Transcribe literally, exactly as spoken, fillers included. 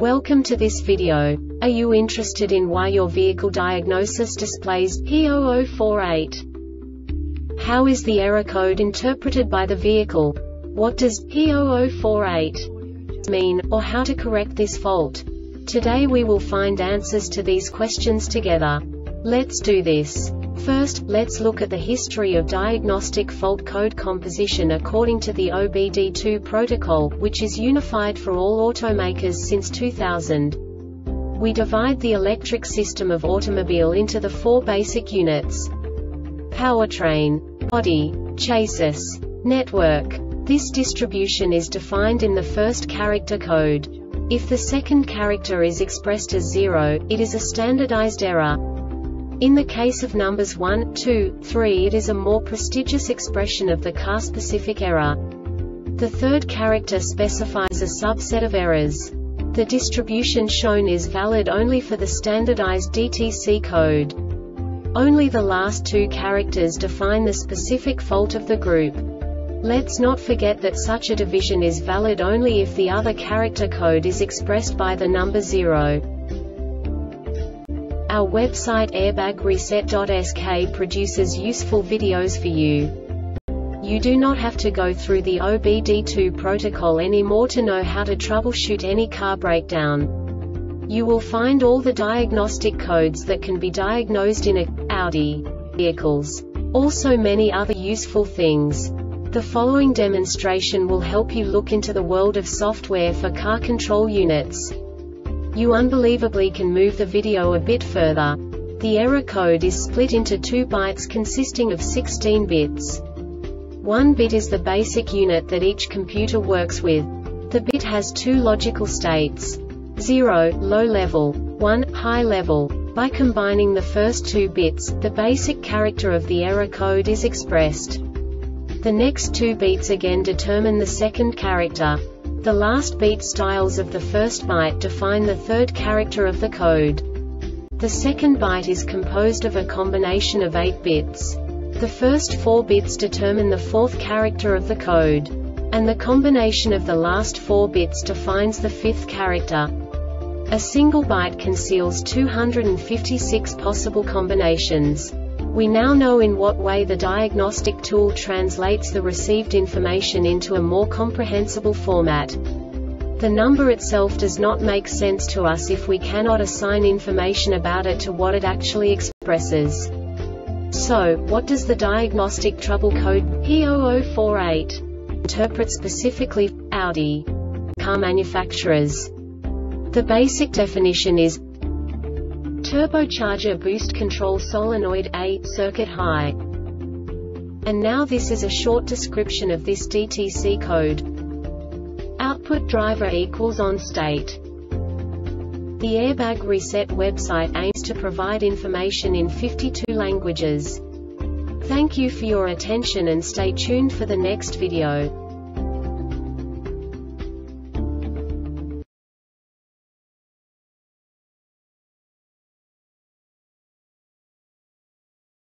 Welcome to this video. Are you interested in why your vehicle diagnosis displays P zero zero four eight? How is the error code interpreted by the vehicle? What does P zero zero four eight mean, or how to correct this fault? Today we will find answers to these questions together. Let's do this. First, let's look at the history of diagnostic fault code composition according to the O B D two protocol, which is unified for all automakers since two thousand. We divide the electric system of automobile into the four basic units: powertrain, body, chassis, network. This distribution is defined in the first character code. If the second character is expressed as zero, it is a standardized error. In the case of numbers one, two, three, it is a more prestigious expression of the car-specific error. The third character specifies a subset of errors. The distribution shown is valid only for the standardized D T C code. Only the last two characters define the specific fault of the group. Let's not forget that such a division is valid only if the other character code is expressed by the number zero. Our website airbag reset dot S K produces useful videos for you. You do not have to go through the O B D two protocol anymore to know how to troubleshoot any car breakdown. You will find all the diagnostic codes that can be diagnosed in a Audi vehicles. Also many other useful things. The following demonstration will help you look into the world of software for car control units. You unbelievably can move the video a bit further. The error code is split into two bytes consisting of sixteen bits. One bit is the basic unit that each computer works with. The bit has two logical states: zero, low level, one, high level. By combining the first two bits, the basic character of the error code is expressed. The next two bits again determine the second character. The last beat styles of the first byte define the third character of the code. The second byte is composed of a combination of eight bits. The first four bits determine the fourth character of the code. And the combination of the last four bits defines the fifth character. A single byte conceals two hundred fifty-six possible combinations. We now know in what way the diagnostic tool translates the received information into a more comprehensible format. The number itself does not make sense to us if we cannot assign information about it to what it actually expresses. So, what does the diagnostic trouble code P zero zero four eight interpret specifically for Audi car manufacturers? The basic definition is turbocharger boost control solenoid A, circuit high. And now this is a short description of this D T C code. Output driver equals on state. The Airbag Reset website aims to provide information in fifty-two languages. Thank you for your attention and stay tuned for the next video.